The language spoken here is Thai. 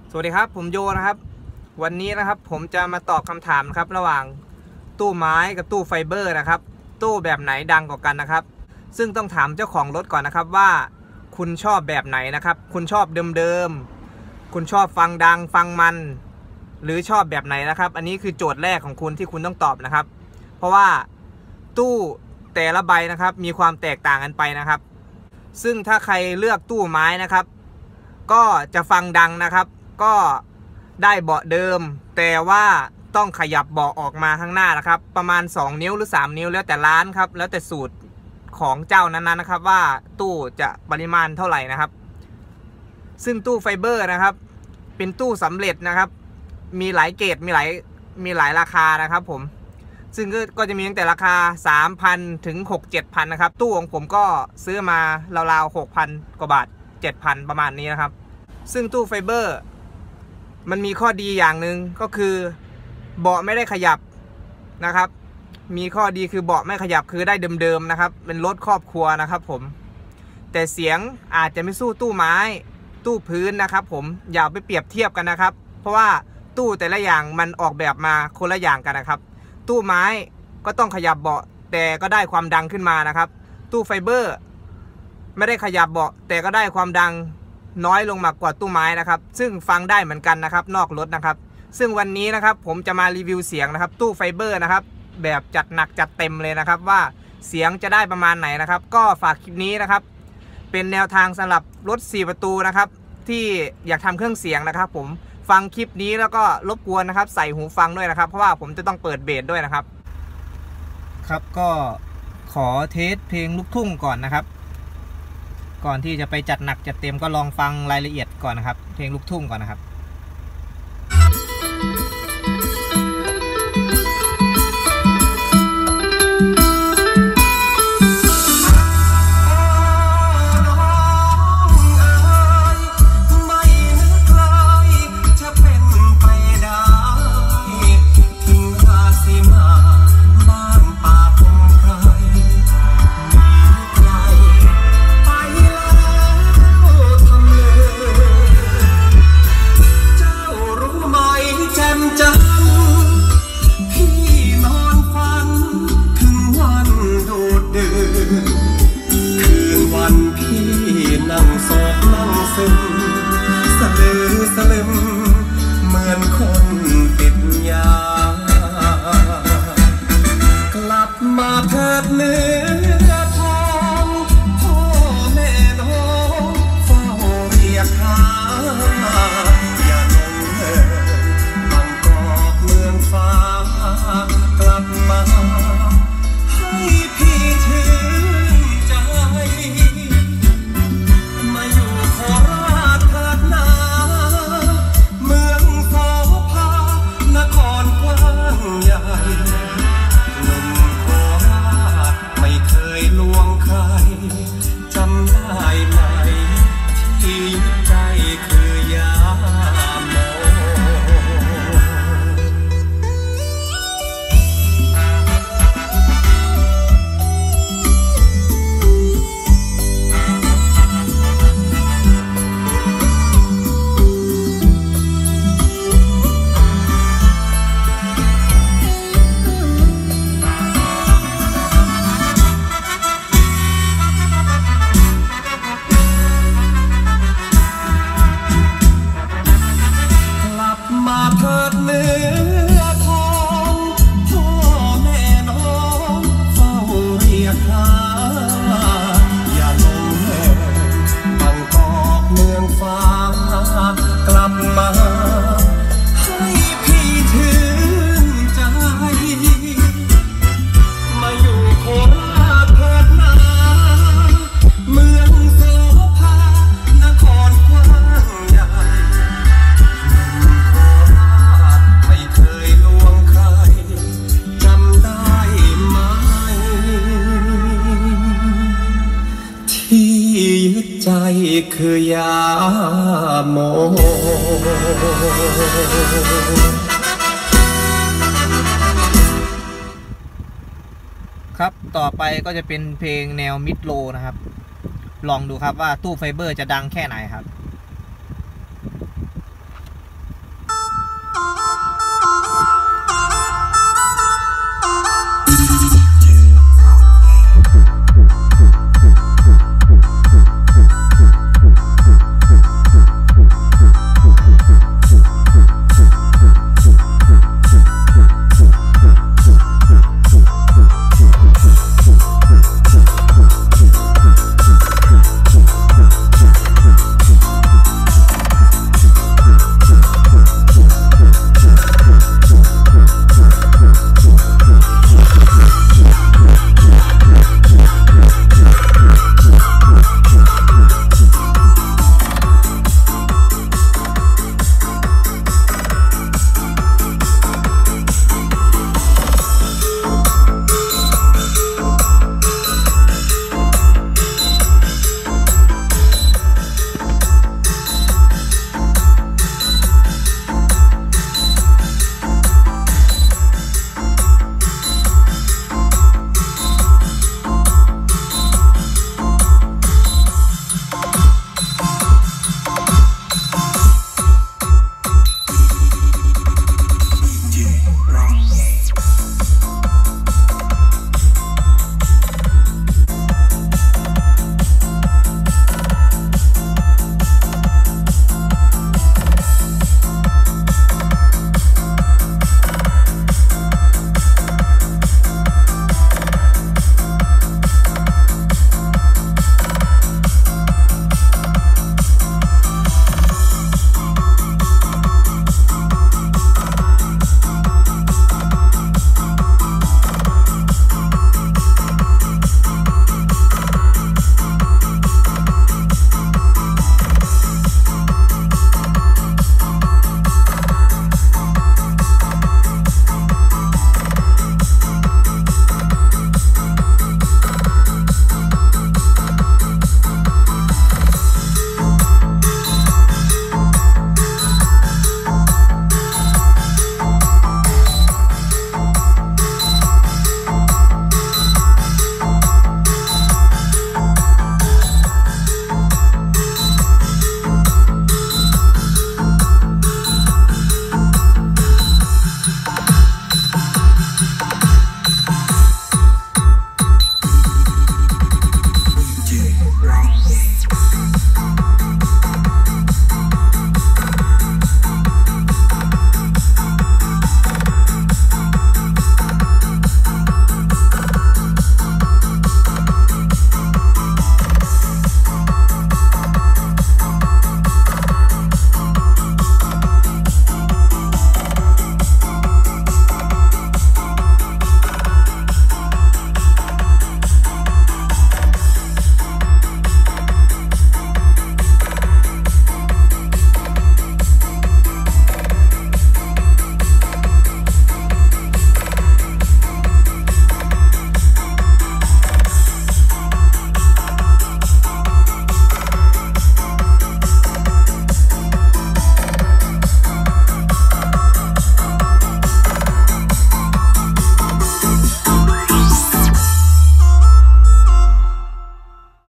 สวัสดีครับผมโยนะครับวันนี้นะครับผมจะมาตอบคำถามนะครับระหว่างตู้ไม้กับตู้ไฟเบอร์นะครับตู้แบบไหนดังกว่ากันนะครับซึ่งต้องถามเจ้าของรถก่อนนะครับว่าคุณชอบแบบไหนนะครับคุณชอบเดิมๆคุณชอบฟังดังฟังมันหรือชอบแบบไหนนะครับอันนี้คือโจทย์แรกของคุณที่คุณต้องตอบนะครับเพราะว่าตู้แต่ละใบนะครับมีความแตกต่างกันไปนะครับซึ่งถ้าใครเลือกตู้ไม้นะครับก็จะฟังดังนะครับก็ได้เบาะเดิมแต่ว่าต้องขยับเบาะออกมาข้างหน้านะครับประมาณ2นิ้วหรือ3นิ้วแล้วแต่ร้านครับแล้วแต่สูตรของเจ้านั้นๆนะครับว่าตู้จะปริมาณเท่าไหร่นะครับซึ่งตู้ไฟเบอร์นะครับเป็นตู้สำเร็จนะครับมีหลายเกรดมีหลายราคานะครับผมซึ่งก็จะมีตั้งแต่ราคา 3,000 ถึง 6-7,000 นะครับตู้ของผมก็ซื้อมาราวๆ 6,000 กว่าบาท 7,000 ประมาณนี้นะครับซึ่งตู้ไฟเบอร์มันมีข้อดีอย่างหนึ่งก็คือเบาะไม่ได้ขยับนะครับมีข้อดีคือเบาะไม่ขยับคือได้เดิมๆนะครับเป็นรถครอบครัวนะครับผมแต่เสียงอาจจะไม่สู้ตู้ไม้ตู้พื้นนะครับผมอย่าไปเปรียบเทียบกันนะครับเพราะว่าตู้แต่ละอย่างมันออกแบบมาคนละอย่างกันนะครับตู้ไม้ก็ต้องขยับเบาะแต่ก็ได้ความดังขึ้นมานะครับตู้ไฟเบอร์ไม่ได้ขยับเบาะแต่ก็ได้ความดังน้อยลงมากกว่าตู้ไม้นะครับซึ่งฟังได้เหมือนกันนะครับนอกรถนะครับซึ่งวันนี้นะครับผมจะมารีวิวเสียงนะครับตู้ไฟเบอร์นะครับแบบจัดหนักจัดเต็มเลยนะครับว่าเสียงจะได้ประมาณไหนนะครับก็ฝากคลิปนี้นะครับเป็นแนวทางสำหรับรถ4ประตูนะครับที่อยากทำเครื่องเสียงนะครับผมฟังคลิปนี้แล้วก็รบกวนนะครับใส่หูฟังด้วยนะครับเพราะว่าผมจะต้องเปิดเบสด้วยนะครับครับก็ขอเทสเพลงลูกทุ่งก่อนนะครับก่อนที่จะไปจัดหนักจัดเต็มก็ลองฟังรายละเอียดก่อนนะครับเพลงลูกทุ่งก่อนนะครับเหมือนคนติดยากลับมาเถิดเนื้อทองพ่อแม่น้องเฝ้าเรียกหาอย่าลงเอ่ยบางกอกเมืองฟ้ากลับมาให้พี่ชื่นใจมาอยู่โคราชเถิดนาเมืองโสภานครกว้างใหญ่หนุ่มโคราชไม่เคยลวงใครจำได้ไหมที่ใจคือยาโมเถิดเนื้อทองพ่อแม่น้องเฝ้าเรียกหาอย่าลงเอ่ยบางกอกเมืองฟ้ากลับมาให้พี่ชื่นใจมาอยู่โคราชเถิดนาเมืองโสภานครกว้างใหญ่ไม่เคยลวงใครจำได้ไหมที่ยึดใจคือยาโมครับต่อไปก็จะเป็นเพลงแนวมิดโลนะครับลองดูครับว่าตู้ไฟเบอร์จะดังแค่ไหนครับ